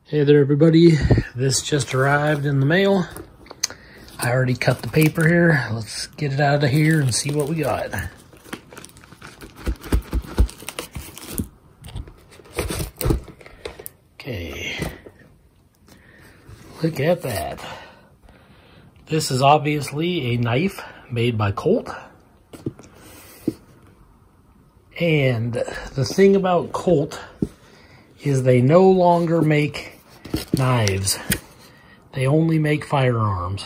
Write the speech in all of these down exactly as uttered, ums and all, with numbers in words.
Hey there everybody, this just arrived in the mail. I already cut the paper here. Let's get it out of here and see what we got. Okay, look at that. This is obviously a knife made by Colt. And the thing about Colt is they no longer make knives. They only make firearms.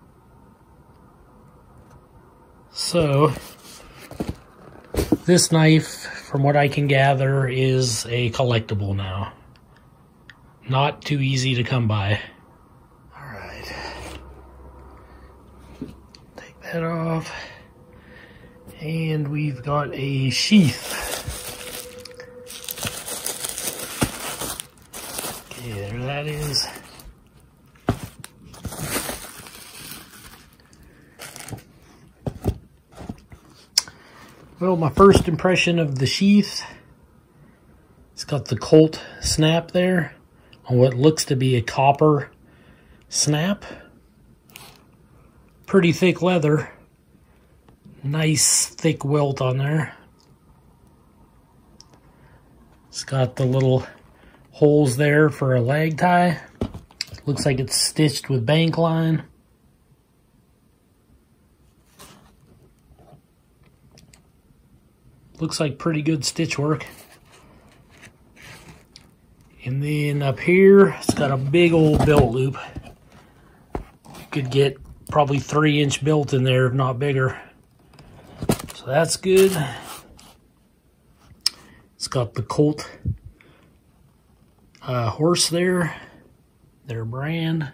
So, this knife, from what I can gather, is a collectible now. Not too easy to come by. Alright. Take that off. And we've got a sheath. Okay, there that is. Well, my first impression of the sheath, it's got the Colt snap there on what looks to be a copper snap. Pretty thick leather. Nice thick welt on there. It's got the little holes there for a lag tie. Looks like it's stitched with bank line. Looks like pretty good stitch work. And then up here, it's got a big old belt loop. You could get probably three inch belt in there, if not bigger. So that's good. It's got the Colt uh, horse there, their brand.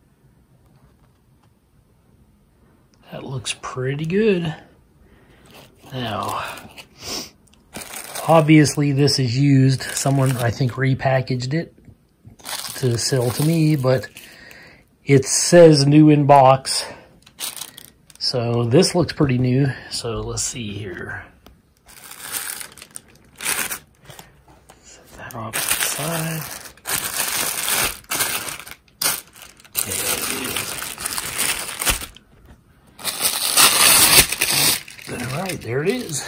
That looks pretty good. Now, obviously this is used. Someone, I think, repackaged it to sell to me, but it says new in box. So this looks pretty new. So let's see here. Set that off to the side. There it is. All right, there it is.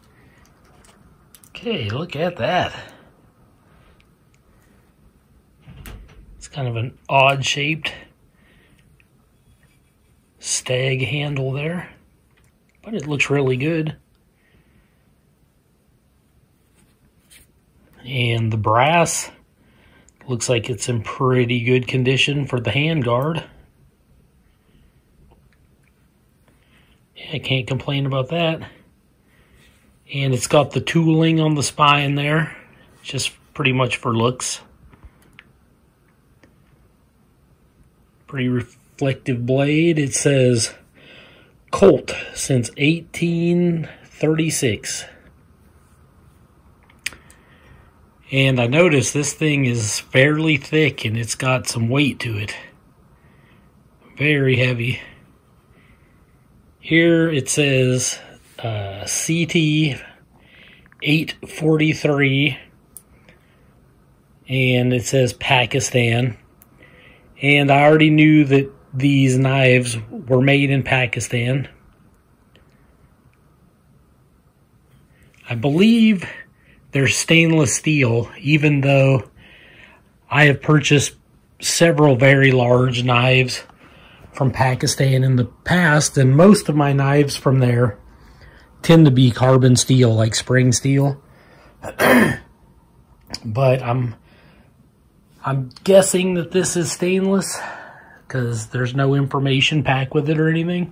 Okay, look at that. It's kind of an odd shaped Stag handle there, but it looks really good. And the brass looks like it's in pretty good condition for the handguard. Yeah, I can't complain about that. And it's got the tooling on the spine there, just pretty much for looks. Pretty reflective blade. It says Colt since eighteen thirty-six. And I noticed this thing is fairly thick and it's got some weight to it. Very heavy. Here it says uh, C T eight forty-three, and it says Pakistan. And I already knew that these knives were made in Pakistan. I believe they're stainless steel, even though I have purchased several very large knives from Pakistan in the past, and most of my knives from there tend to be carbon steel, like spring steel. But I'm I'm guessing that this is stainless because there's no information packed with it or anything.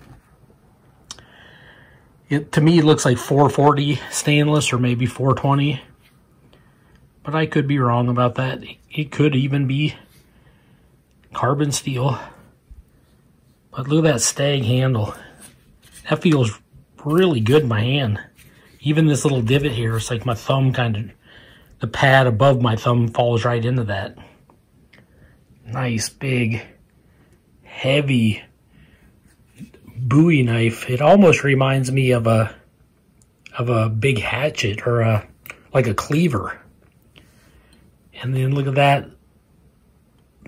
It, to me, it looks like four forty stainless or maybe four twenty. But I could be wrong about that. It could even be carbon steel. But look at that Stag handle. That feels really good in my hand. Even this little divot here, it's like my thumb kind of, the pad above my thumb falls right into that. Nice, big, heavy Bowie knife. It almost reminds me of a of a big hatchet or a like a cleaver. And then look at that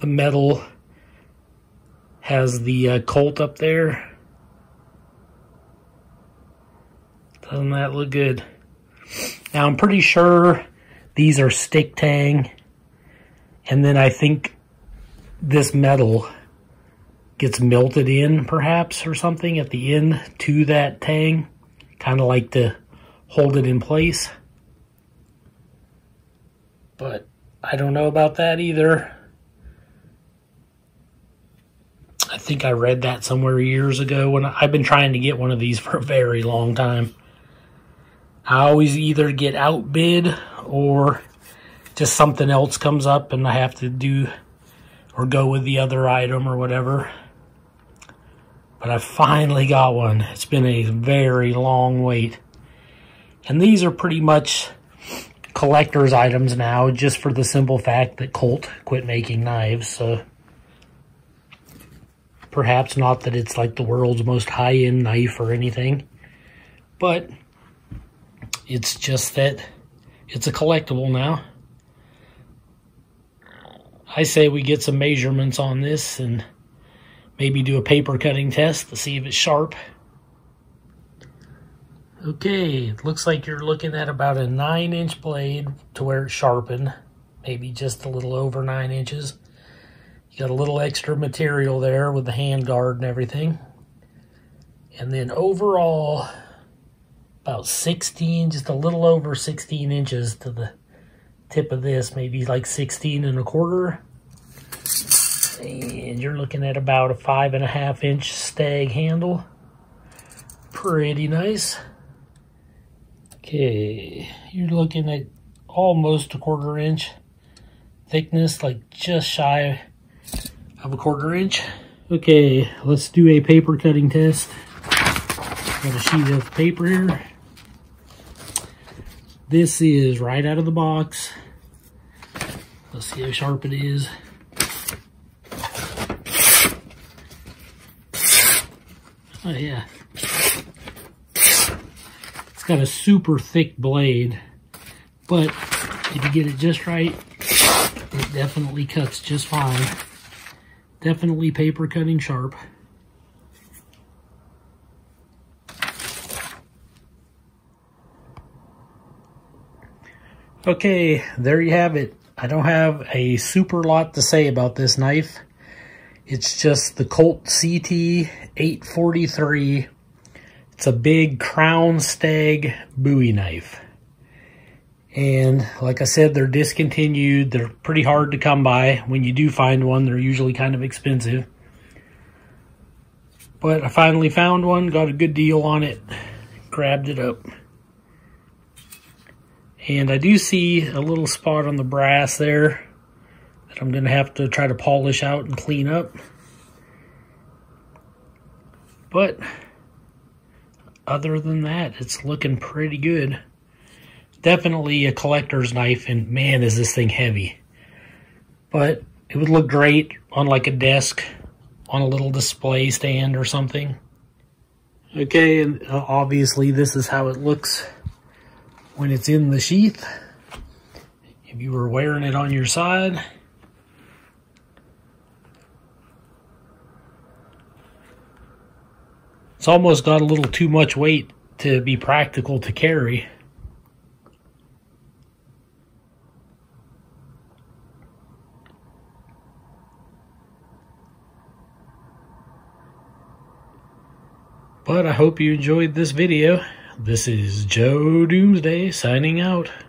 the metal has the uh, Colt up there. Doesn't that look good? Now I'm pretty sure these are stick tang, and then I think this metal gets melted in perhaps or something at the end to that tang, kind of like to hold it in place. But I don't know about that either. I think I read that somewhere years ago when I, I've been trying to get one of these for a very long time. I always either get outbid or just something else comes up and I have to do or go with the other item or whatever. But I finally got one. It's been a very long wait. And these are pretty much collector's items now, just for the simple fact that Colt quit making knives. So perhaps not that it's like the world's most high-end knife or anything, but it's just that it's a collectible now. I say we get some measurements on this and maybe do a paper cutting test to see if it's sharp. Okay, it looks like you're looking at about a nine inch blade to where it's sharpened. Maybe just a little over nine inches. You got a little extra material there with the hand guard and everything. And then overall, about sixteen, just a little over sixteen inches to the tip of this, maybe like sixteen and a quarter. And you're looking at about a five and a half inch Stag handle. Pretty nice. Okay, you're looking at almost a quarter inch thickness, like just shy of a quarter inch. Okay, let's do a paper cutting test. Got a sheet of paper here. This is right out of the box. Let's see how sharp it is. Oh yeah. It's got a super thick blade, but if you get it just right, it definitely cuts just fine. Definitely paper cutting sharp. Okay, there you have it. I don't have a super lot to say about this knife. It's just the Colt C T eight forty-three. It's a big crown stag Bowie knife. And like I said, they're discontinued. They're pretty hard to come by. When you do find one, they're usually kind of expensive. But I finally found one, got a good deal on it, grabbed it up. And I do see a little spot on the brass there that I'm going to have to try to polish out and clean up. But other than that, it's looking pretty good. Definitely a collector's knife, and man, is this thing heavy. But it would look great on like a desk, on a little display stand or something. Okay, and obviously this is how it looks when it's in the sheath. If you were wearing it on your side. It's almost got a little too much weight to be practical to carry. But I hope you enjoyed this video. This is Joe Doomsday signing out.